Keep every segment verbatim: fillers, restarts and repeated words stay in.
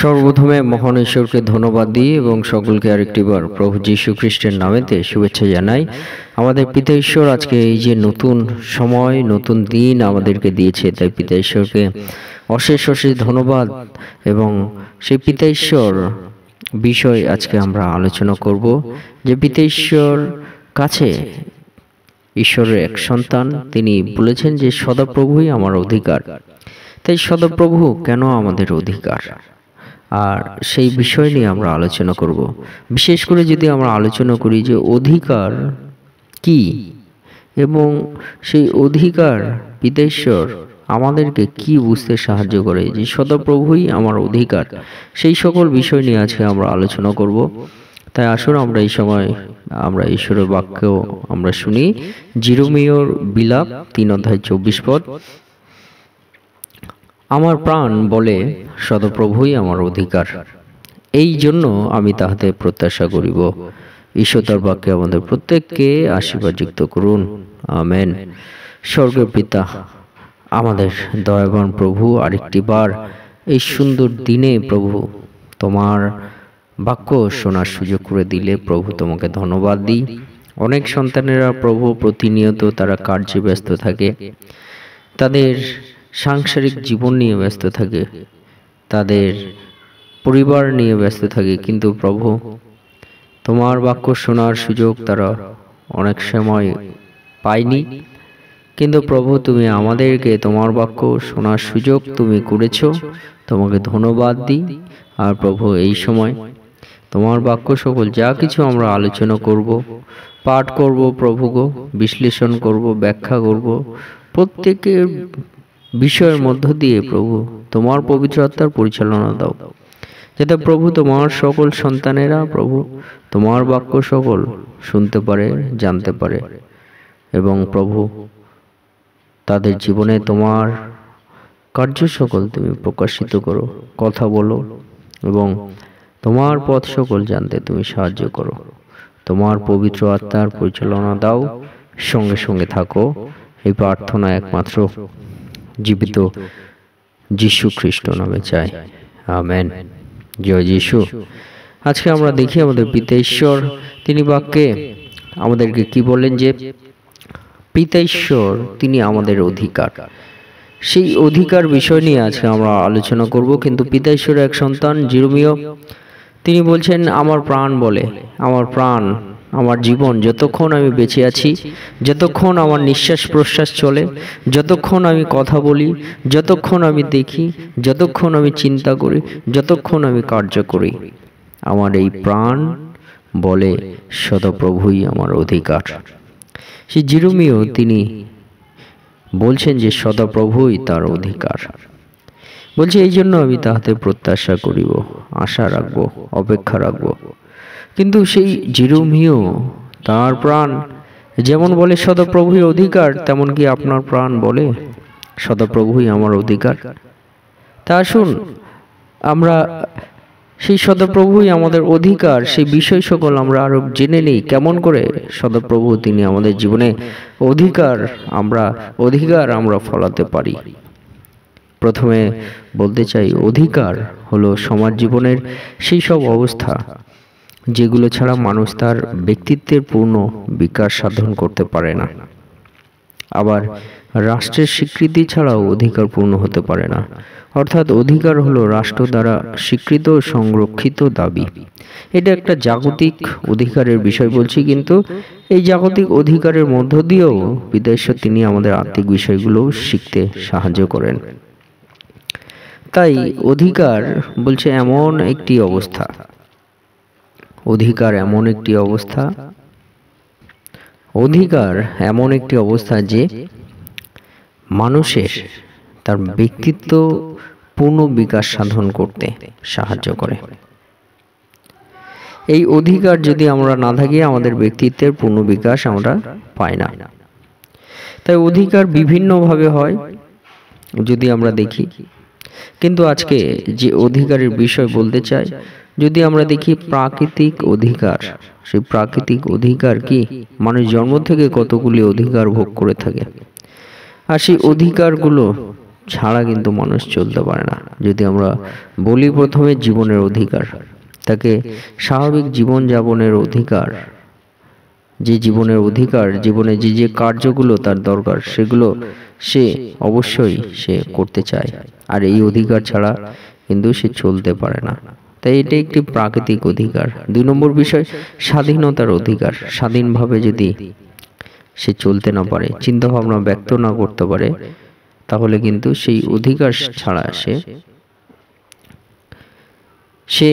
সর্বপ্রথমে মহান ঈশ্বরকে ধন্যবাদ দিই এবং সকলকে আরেকটিবার প্রভু যীশু খ্রিস্টের নামেতে শুভেচ্ছা জানাই। আমাদের পিতা ঈশ্বর আজকে এই যে নতুন সময়, নতুন দিন আমাদেরকে দিয়েছে, তাই পিতা ঈশ্বরকে অশেষ অশেষ ধন্যবাদ। এবং সেই পিতা ঈশ্বর বিষয় আজকে আমরা আলোচনা করব, যে পিতা ঈশ্বর কাছে ঈশ্বরের এক সন্তান, তিনি বলেছেন যে সদাপ্রভুই আমার অধিকার। তাই সদাপ্রভু কেন আমাদের অধিকার, আর সেই বিষয় নিয়ে আমরা আলোচনা করব। বিশেষ করে যদি আমরা আলোচনা করি যে অধিকার কি, এবং সেই অধিকার পিতা ঈশ্বর আমাদেরকে কি বুঝতে সাহায্য করে, যে সদাপ্রভুই আমার অধিকার, সেই সকল বিষয় নিয়ে আজকে আমরা আলোচনা করব। তাই আসুন আমরা এই সময় আমরা ঈশ্বরের বাক্য আমরা শুনি। জিরোমিওর বিলাপ তিন অধ্যায় চব্বিশ পদ। আমার প্রাণ বলে সদাপ্রভুই আমার অধিকার, এই জন্য আমি তাহাতে প্রত্যাশা করিব। ঈশ্বর তার বাক্যে আমাদের প্রত্যেককে আশীর্বাদ যুক্ত করুন, আমেন। স্বর্গের পিতা, আমাদের দয়াবান প্রভু, আরেকটি বার এই সুন্দর দিনে প্রভু তোমার বাক্য শোনার সুযোগ করে দিলে প্রভু তোমাকে ধন্যবাদ দিই। অনেক সন্তানেরা প্রভু প্রতিনিয়ত তারা কার্যে ব্যস্ত থাকে, তাদের সাংসারিক জীবন নিয়ে ব্যস্ত থাকে, তাদের পরিবার নিয়ে ব্যস্ত থাকে, কিন্তু প্রভু তোমার বাক্য শোনার সুযোগ তারা অনেক সময় পায়নি। কিন্তু প্রভু তুমি আমাদেরকে তোমার বাক্য শোনার সুযোগ তুমি করেছো, তোমাকে ধন্যবাদ দিই। আর প্রভু এই সময় তোমার বাক্য সকল যা কিছু আমরা আলোচনা করব, পাঠ করব প্রভু গো, বিশ্লেষণ করব, ব্যাখ্যা করব, প্রত্যেকের বিষয়ের মধ্য দিয়ে প্রভু তোমার পবিত্র আত্মার পরিচালনা দাও, যাতে প্রভু তোমার সকল সন্তানেরা প্রভু তোমার বাক্য সকল শুনতে পারে, জানতে পারে, এবং প্রভু তাদের জীবনে তোমার কার্য সকল তুমি প্রকাশিত করো, কথা বলো, এবং তোমার পথ সকল জানতে তুমি সাহায্য করো। তোমার পবিত্র আত্মার পরিচালনা দাও, সঙ্গে সঙ্গে থাকো। এই প্রার্থনা একমাত্র জীবিত যীশু খ্রিস্ট নামে চাই, আমেন। জয় যীশু। আজকে আমরা দেখি আমাদের পিতা ঈশ্বর তিনি বাক্যে আমাদেরকে কি বলেন, যে পিতা ঈশ্বর তিনি আমাদের অধিকার। সেই অধিকার বিষয় নিয়ে আজকে আমরা আলোচনা করব। কিন্তু পিতা ঈশ্বরের এক সন্তান জিরোমিও তিনি বলছেন, আমার প্রাণ বলে, আমার প্রাণ, আমার জীবন, যতক্ষণ আমি বেঁচে আছি, যতক্ষণ আমার নিঃশ্বাস প্রশ্বাস চলে, যতক্ষণ আমি কথা বলি, যতক্ষণ আমি দেখি, যতক্ষণ আমি চিন্তা করি, যতক্ষণ আমি কার্য করি, আমার এই প্রাণ বলে সদাপ্রভুই আমার অধিকার। সেই জিরোমিও তিনি বলছেন যে সদাপ্রভুই তার অধিকার। বলছে এই জন্য আমি তাহাতে প্রত্যাশা করিব, আশা রাখব, অপেক্ষা রাখব। কিন্তু সেই জিরোমিও তার প্রাণ যেমন বলে সদাপ্রভুই অধিকার, তেমন কি আপনার প্রাণ বলে সদাপ্রভুই আমার অধিকার? তা আসুন আমরা সেই সদাপ্রভুই আমাদের অধিকার, সেই বিষয় সকল আমরা আরো জেনে নেই। কেমন করে সদাপ্রভু তিনি আমাদের জীবনে অধিকার আমরা অধিকার আমরা ফলাতে পারি। প্রথমে বলতে চাই, অধিকার হলো সমাজ জীবনের সেই সব অবস্থা যেগুলো ছাড়া মানুষ তার ব্যক্তিত্বের পূর্ণ বিকাশ সাধন করতে পারে না। আবার রাষ্ট্রের স্বীকৃতি ছাড়াও অধিকার পূর্ণ হতে পারে না। অর্থাৎ অধিকার হলো রাষ্ট্র দ্বারা স্বীকৃত সংরক্ষিত দাবি। এটা একটা জাগতিক অধিকারের বিষয় বলছি, কিন্তু এই জাগতিক অধিকারের মধ্য দিয়েও পিতা ঈশ্বর তিনি আমাদের আত্মিক বিষয়গুলো শিখতে সাহায্য করেন। তাই অধিকার বলছে এমন একটি অবস্থা, অধিকার এমন একটি অবস্থা, অধিকার এমন একটি অবস্থা যে মানুষের তার ব্যক্তিত্ব পূর্ণ বিকাশ সাধন করতে সাহায্য করে। এই অধিকার যদি আমরা না থাকি, আমাদের ব্যক্তিত্বের পূর্ণ বিকাশ আমরা পাই না। তাই অধিকার বিভিন্নভাবে হয় যদি আমরা দেখি, কিন্তু আজকে যে অধিকারের বিষয় বলতে চাই, যদি আমরা দেখি প্রাকৃতিক অধিকার, সেই প্রাকৃতিক অধিকার কি? মানুষ জন্ম থেকে কতগুলি অধিকার ভোগ করে থাকে, আর সেই অধিকারগুলো ছাড়া কিন্তু মানুষ চলতে পারে না। যদি আমরা বলি প্রথমে জীবনের অধিকার, তাকে স্বাভাবিক জীবন যাপনের অধিকার, যে জীবনের অধিকার, জীবনে যে যে কার্যগুলো তার দরকার সেগুলো সে অবশ্যই সে করতে চায়, আর এই অধিকার ছাড়া কিন্তু সে চলতে পারে না। তাই এটা একটি প্রাকৃতিক অধিকার। দুই নম্বর বিষয় স্বাধীনতার অধিকার। স্বাধীনভাবে যদি সে চলতে না পারে, চিন্তা ভাবনা ব্যক্ত না করতে পারে, তাহলে কিন্তু সেই অধিকার ছাড়া সে সে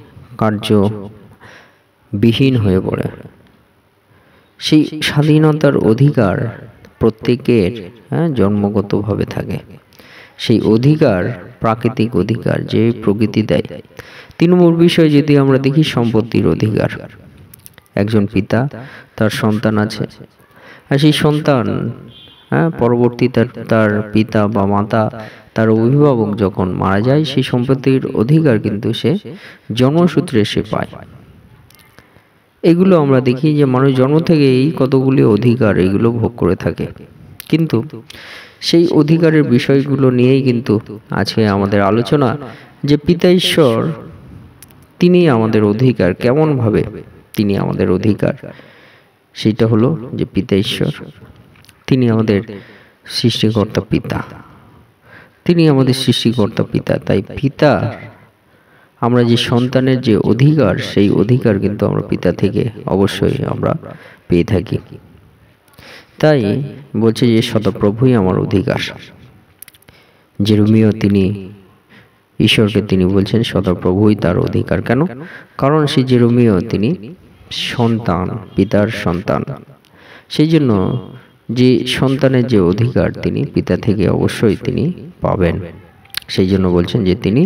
কার্যবিহীন হয়ে পড়ে। সেই স্বাধীনতার অধিকার প্রত্যেকের হ্যাঁ জন্মগতভাবে থাকে। সেই অধিকার প্রাকৃতিক অধিকার, যে প্রকৃতি দেয়। তিন নম্বর বিষয় যদি আমরা দেখি সম্পত্তির অধিকার। একজন পিতা, তার সন্তান আছে, আর সেই সন্তান হ্যাঁ পরবর্তী তার তার পিতা বা মাতা, তার অভিভাবক যখন মারা যায়, সেই সম্পত্তির অধিকার কিন্তু সে জন্মসূত্রে সে পায়। এগুলো আমরা দেখি যে মানুষ জন্ম থেকে এই কতগুলি অধিকার এগুলো ভোগ করে থাকে। কিন্তু সেই অধিকারের বিষয়গুলো নিয়েই কিন্তু আজকে আমাদের আলোচনা, যে পিতা ঈশ্বর তিনি আমাদের অধিকার, কেমনভাবে তিনি আমাদের অধিকার। সেটা হলো যে পিতা ঈশ্বর তিনি আমাদের সৃষ্টিকর্তা পিতা, তিনি আমাদের সৃষ্টিকর্তা পিতা। তাই পিতা, আমরা যে সন্তানের যে অধিকার, সেই অধিকার কিন্তু আমরা পিতা থেকে অবশ্যই আমরা পেয়ে থাকি। তাই বলছে যে সদাপ্রভুই আমার অধিকার। জেরেমিয়া তিনি ঈশ্বরকে তিনি বলছেন সদাপ্রভুই তার অধিকার। কেন? কারণ সেই জেরেমিয়া তিনি সন্তান, পিতার সন্তান। সেই জন্য যে সন্তানের যে অধিকার তিনি পিতা থেকে অবশ্যই তিনি পাবেন। সেই জন্য বলছেন যে তিনি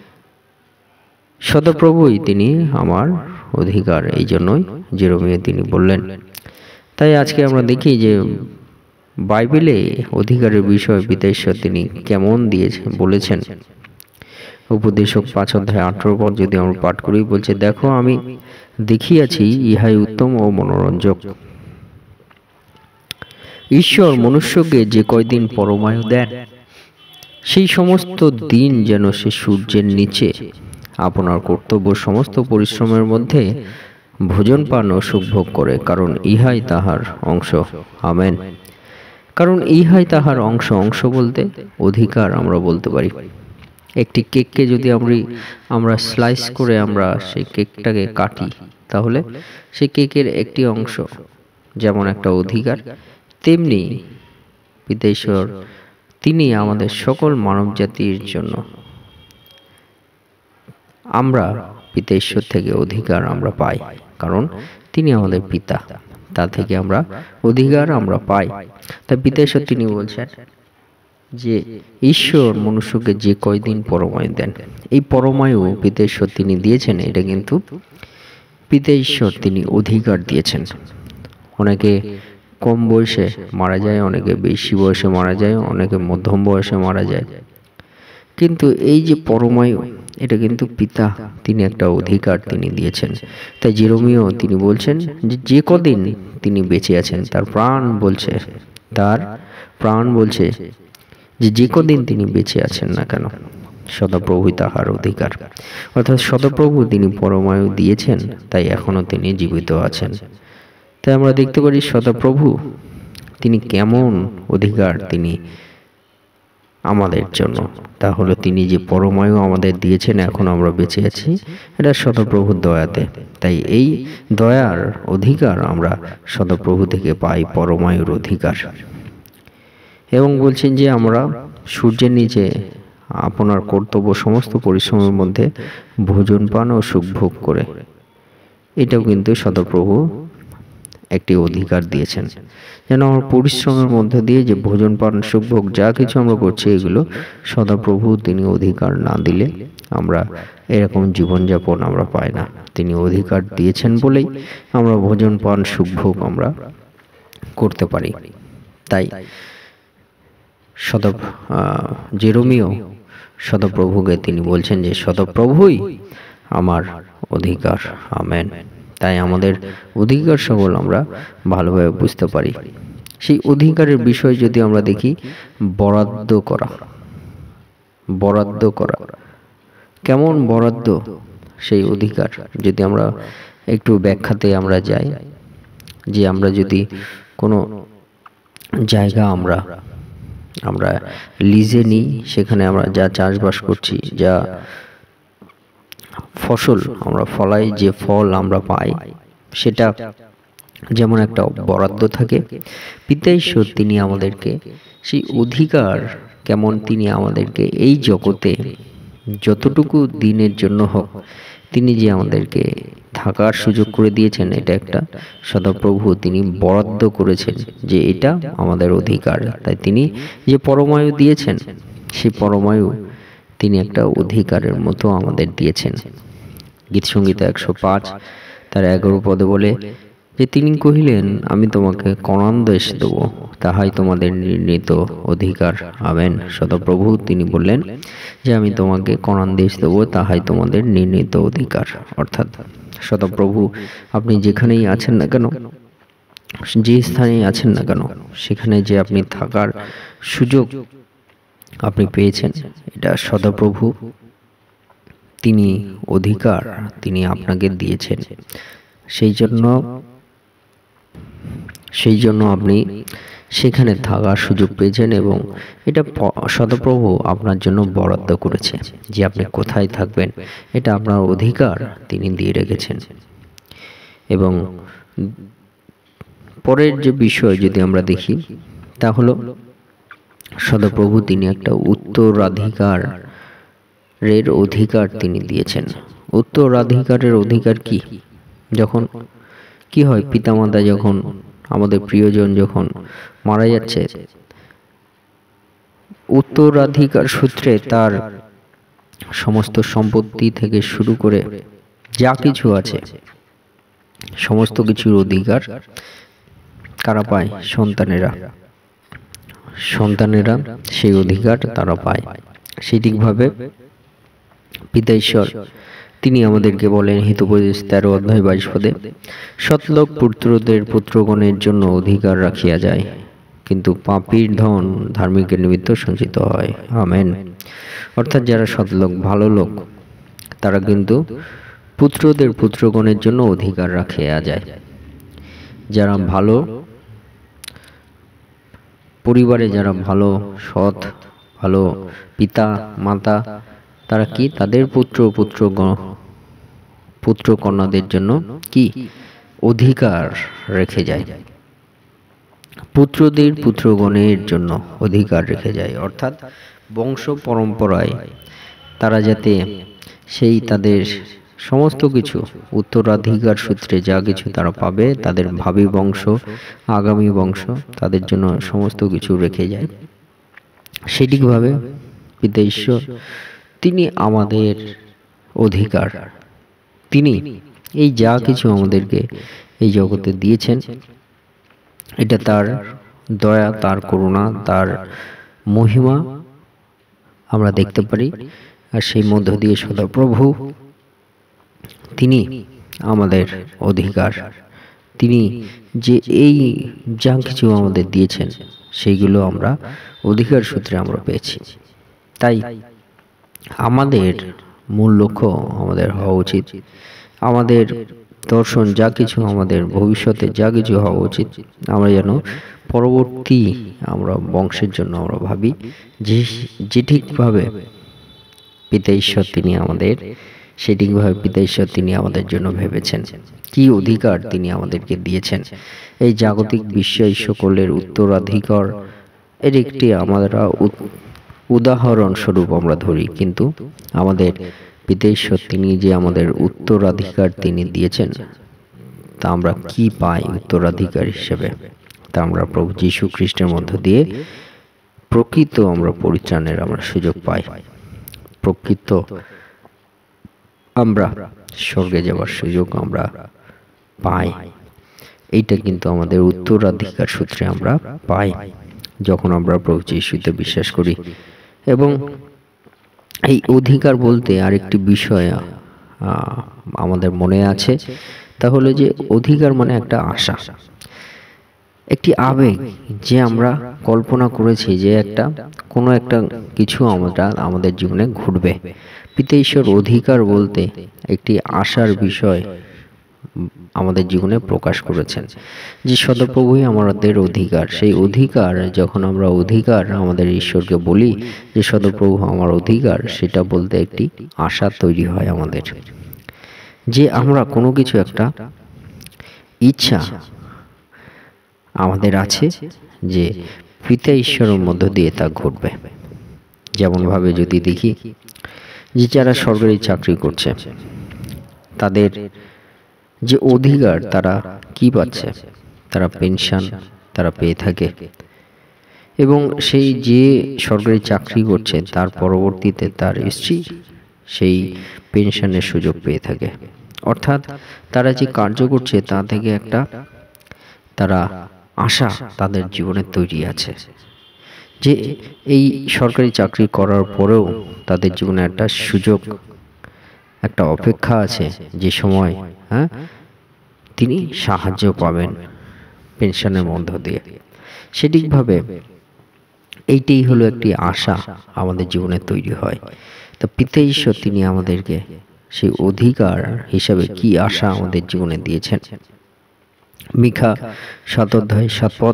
সদাপ্রভুই তিনি আমার অধিকার। এই জন্যই জেরেমিয়া তিনি বললেন। তাই আজকে আমরা দেখি যে বাইবেলে অধিকারের বিষয় পিতা ঈশ্বর তিনি কেমন দিয়েছেন বলেছেন। উপদেশক পাঁচ অধ্যায় আঠারো পদ যদি আমরা পাঠ করি, বলছে, দেখো আমি দেখিয়াছি ইহাই উত্তম ও মনোরঞ্জক। ঈশ্বর মনুষ্যকে যে কয়দিন পরমায়ু দেন, সেই সমস্ত দিন যেন সে সূর্যের নিচে আপনার কর্তব্য সমস্ত পরিশ্রমের মধ্যে ভোজন পান ও সুখভোগ করে, কারণ ইহাই তাহার অংশ। আমেন। কারণ ইহাই তাহার অংশ। অংশ বলতে অধিকার আমরা বলতে পারি। একটি কেককে যদি আমরা আমরা স্লাইস করে আমরা সেই কেকটাকে কাটি, তাহলে সেই কেকের একটি অংশ যেমন একটা অধিকার, তেমনি পিতা ঈশ্বর তিনি আমাদের সকল মানব জাতির জন্য আমরা পিতা ঈশ্বর থেকে অধিকার আমরা পাই, কারণ তিনি আমাদের পিতা, তা থেকে আমরা অধিকার আমরা পাই। তাই পিতা ঈশ্বর তিনি বলছেন যে ঈশ্বর মনুষ্যকে যে কয়দিন পরমায়ু দেন, এই পরমায়ু পিতা ঈশ্বর তিনি দিয়েছেন। এটা কিন্তু পিতা ঈশ্বর তিনি অধিকার দিয়েছেন। অনেকে কম বয়সে মারা যায়, অনেকে বেশি বয়সে মারা যায়, অনেকে মধ্যম বয়সে মারা যায়, কিন্তু এই যে পরমায়ু, এটা কিন্তু পিতা তিনি একটা অধিকার তিনি দিয়েছেন। তাই জেরেমিয়া তিনি বলছেন যে যে কদিন তিনি বেঁচে আছেন, তার প্রাণ বলছে তার প্রাণ বলছে যে যে কদিন তিনি বেঁচে আছেন না কেন, সদাপ্রভুই তাহার অধিকার। অর্থাৎ সদাপ্রভু তিনি পরমায়ু দিয়েছেন, তাই এখনো তিনি জীবিত আছেন। তাই আমরা দেখতে পারি সদাপ্রভু তিনি কেমন অধিকার তিনি আমাদের জন্য। তাহলে তিনি যে পরমায়ু আমাদের দিয়েছেন, এখন আমরা বেঁচে আছি, এটা সদাপ্রভুর দয়াতে। তাই এই দয়ার অধিকার আমরা সদাপ্রভু থেকে পাই, পরমায়ুর অধিকার। এবং বলছেন যে আমরা সূর্যের নিচে আপনার কর্তব্য সমস্ত পরিশ্রমের মধ্যে ভোজন পান ও সুখভোগ করে, এটাও কিন্তু সদাপ্রভু একটি অধিকার দিয়েছেন, যেন আমার পরিশ্রমের মধ্যে দিয়ে যে ভোজন পান সুখভোগ যা কিছু আমরা করছি, এগুলো সদাপ্রভু তিনি অধিকার না দিলে আমরা এরকম জীবনযাপন আমরা পাই না। তিনি অধিকার দিয়েছেন বলেই আমরা ভোজন পান সুখভোগ আমরা করতে পারি। তাই সদা জেরেমিয়া সদাপ্রভুকে তিনি বলছেন যে সদাপ্রভুই আমার অধিকার। আমেন। তাই আমাদের অধিকার সকল আমরা ভালোভাবে বুঝতে পারি। সেই অধিকারের বিষয় যদি আমরা দেখি, বরাদ্দ করা, বরাদ্দ করা। কেমন বরাদ্দ সেই অধিকার? যদি আমরা একটু ব্যাখ্যাতে আমরা যাই, যে আমরা যদি কোনো জায়গা আমরা আমরা লিজে নিই, সেখানে আমরা যা চাষবাস করছি, যা ফসল আমরা ফলাই, যে ফল আমরা পাই, সেটা যেমন একটা বরাদ্দ থাকে, পিতা ঈশ্বর তিনি আমাদেরকে সেই অধিকার, কেমন তিনি আমাদেরকে এই জগতে যতটুকু দিনের জন্য হোক তিনি যে আমাদেরকে থাকার সুযোগ করে দিয়েছেন, এটা একটা সদাপ্রভু তিনি বরাদ্দ করেছেন যে এটা আমাদের অধিকার। তাই তিনি যে পরমায়ু দিয়েছেন, সেই পরমায়ু তিনি একটা অধিকারের মতো আমাদের দিয়েছেন। গীতসংহিতা একশো পাঁচ তার এগারো পদে বলে যে তিনি কহিলেন, আমি তোমাকে কনান দেশ দেব, তাহাই তোমাদের নির্ণীত অধিকার। আমেন। সদাপ্রভু তিনি বললেন যে আমি তোমাকে কনান দেশ দেব, তাহাই তোমাদের নির্ণীত অধিকার। অর্থাৎ সদাপ্রভু আপনি যেখানেই আছেন না কেন, যে স্থানেই আছেন না কেন, সেখানে যে আপনি থাকার সুযোগ আপনি পেয়েছেন, এটা সদাপ্রভু তিনি অধিকার তিনি আপনাকে দিয়েছেন। সেই জন্য সেই জন্য আপনি সেখানে থাকার সুযোগ পেয়েছেন, এবং এটা সদাপ্রভু আপনার জন্য বরাদ্দ করেছে যে আপনি কোথায় থাকবেন, এটা আপনার অধিকার তিনি দিয়ে রেখেছেন। এবং পরের যে বিষয় যদি আমরা দেখি, তা হলো সদাপ্রভু তিনি একটা উত্তরাধিকারের অধিকার তিনি দিয়েছেন। উত্তরাধিকারের অধিকার কি? যখন কি হয়, পিতামাতা যখন, আমাদের প্রিয়জন যখন মারা যাচ্ছে, উত্তরাধিকার সূত্রে তার সমস্ত সম্পত্তি থেকে শুরু করে যা কিছু আছে, সমস্ত কিছুর অধিকার কারা পায়? সন্তানেরা। সন্তানেরা সেই অধিকার তারা পায়। সেই ঠিকভাবে পিতা ঈশ্বর তিনি আমাদেরকে বলেন, হিতোপদেশ তেরো অধ্যায় বাইশ পদে, সৎলোক পুত্রদের পুত্রগণের জন্য অধিকার রাখিয়া যায়, কিন্তু পাপীর ধন ধার্মিকের নিমিত্ত সঞ্চিত হয়। আমেন। অর্থাৎ যারা সৎলোক, ভালো লোক, তারা কিন্তু পুত্রদের পুত্রগণের জন্য অধিকার রাখিয়া যায়। যারা ভালো পরিবারে, যারা ভালো সৎ ভালো পিতা মাতা, তারা কি তাদের পুত্র পুত্র পুত্র কন্যাদের জন্য কি অধিকার রেখে যায়, পুত্রদের পুত্রগণের জন্য অধিকার রেখে যায়। অর্থাৎ বংশ পরম্পরায় তারা যাতে সেই তাদের সমস্ত কিছু উত্তরাধিকার সূত্রে যা কিছু তারা পাবে, তাদের ভাবী বংশ, আগামী বংশ, তাদের জন্য সমস্ত কিছু রেখে যায়। সেটিকভাবে পিতা ঈশ্বর তিনি আমাদের অধিকার, তিনি এই যা কিছু আমাদেরকে এই জগতে দিয়েছেন, এটা তার দয়া, তার করুণা, তার মহিমা আমরা দেখতে পারি। আর সেই মধ্য দিয়ে সদাপ্রভু তিনি আমাদের অধিকার, তিনি যে এই যা কিছু আমাদের দিয়েছেন, সেইগুলো আমরা অধিকার সূত্রে আমরা পেয়েছি। তাই আমাদের মূল লক্ষ্য আমাদের হওয়া উচিত, আমাদের দর্শন যা কিছু, আমাদের ভবিষ্যতে যা কিছু হওয়া উচিত, আমরা যেন পরবর্তী আমরা বংশের জন্য আমরা ভাবি যে যে ঠিকভাবে পিতা ঈশ্বর তিনি আমাদের সেটিকভাবে পিতা ঈশ্বর তিনি আমাদের জন্য ভেবেছেন, কি অধিকার তিনি আমাদেরকে দিয়েছেন। এই জাগতিক বিষয় সকলের উত্তরাধিকার এর একটি আমরা উদাহরণ স্বরূপ আমরা ধরি, কিন্তু আমাদের পিতা ঈশ্বর তিনি যে আমাদের উত্তরাধিকার তিনি দিয়েছেন, তা আমরা কি পাই উত্তরাধিকার হিসেবে? তা আমরা প্রভু যীশু খ্রিস্টের মধ্য দিয়ে প্রকৃত আমরা পরিত্রাণের আমরা সুযোগ পাই, প্রকৃত আমরা স্বর্গে যাওয়ার সুযোগ আমরা পাই। এইটা কিন্তু আমাদের উত্তরাধিকার সূত্রে আমরা পাই যখন আমরা প্রভু যীশুতে বিশ্বাস করি। এবং এই অধিকার বলতে আরেকটি বিষয় আমাদের মনে আছে, তা হলো যে অধিকার মানে একটা আশা। একটি আবেগ, যে আমরা কল্পনা করেছি যে একটা কোনো একটা কিছু আমরা আমাদের জীবনে ঘটবে। পিতা ঈশ্বর অধিকার বলতে একটি আশার বিষয় আমাদের জীবনে প্রকাশ করেছেন, যে সদাপ্রভুই আমাদের অধিকার। সেই অধিকার যখন আমরা অধিকার আমাদের ঈশ্বরকে বলি যে সদাপ্রভু আমার অধিকার, সেটা বলতে একটি আশা তৈরি হয় আমাদের, যে আমরা কোনো কিছু একটা ইচ্ছা আমাদের আছে যে পিতা ঈশ্বরের মধ্য দিয়ে তা ঘটবে। যেমনভাবে যদি দেখি যে যারা সরকারি চাকরি করছে, তাদের যে অধিকার তারা কি পাচ্ছে, তারা পেনশন তারা পেয়ে থাকে, এবং সেই যে সরকারি চাকরি করছে তার পরবর্তীতে তার স্ত্রী সেই পেনশনের সুযোগ পেয়ে থাকে। অর্থাৎ তারা যে কার্য করছে তা থেকে একটা তারা আশা তাদের জীবনে তৈরি আছে, যে এই সরকারি চাকরি করার পরেও তাদের জীবনে একটা সুযোগ, একটা অপেক্ষা আছে, যে সময় হ্যাঁ তিনি সাহায্য পাবেন পেনশনের মধ্য দিয়ে। সেটিকভাবে এইটাই হলো একটি আশা আমাদের জীবনে তৈরি হয়। তো পিতা ঈশ্বর তিনি আমাদেরকে সেই অধিকার হিসাবে কি আশা আমাদের জীবনে দিয়েছেন। মিখা সাত অধ্যায় সাত পদ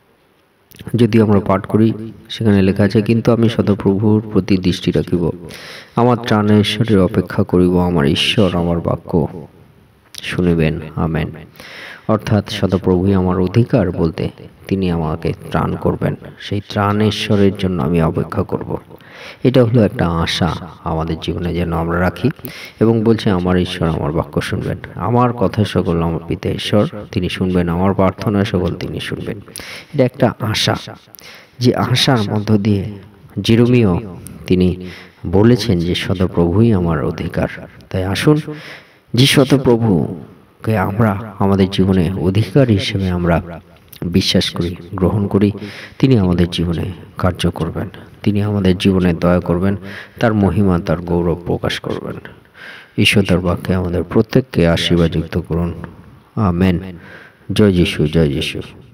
যদি আমরা পাঠ করি, সেখানে লেখা আছে, কিন্তু আমি সদাপ্রভুর প্রতি দৃষ্টি রাখিব, আমার ত্রাণের ঈশ্বরের অপেক্ষা করিব, আমার ঈশ্বর আমার বাক্য শুনিবেন। আমেন। অর্থাৎ সদাপ্রভুই আমার অধিকার বলতে তিনি আমাকে ত্রাণ করবেন, সেই ত্রাণেশ্বরের জন্য আমি অপেক্ষা করব। এটা হলো একটা আশা আমাদের জীবনে যেন আমরা রাখি, এবং বলছে আমার ঈশ্বর আমার বাক্য শুনবেন, আমার কথা সকল আমার পিতা ঈশ্বর তিনি শুনবেন, আমার প্রার্থনা সকল তিনি শুনবেন। এটা একটা আশা, যে আশার মধ্য দিয়ে জেরেমিয়া তিনি বলেছেন যে সদাপ্রভুই আমার অধিকার। তাই আসুন যে সদাপ্রভুকে আমরা আমাদের জীবনে অধিকার হিসেবে আমরা বিশ্বাস করি, গ্রহণ করি, তিনি আমাদের জীবনে কার্য করবেন, তিনি আমাদের জীবনে দয়া করবেন, তার মহিমা তার গৌরব প্রকাশ করবেন। ঈশ্বর তার বাক্যে আমাদের প্রত্যেককে আশীর্বাদ যুক্ত করুন। আমেন। জয় যিশু, জয় যিশু।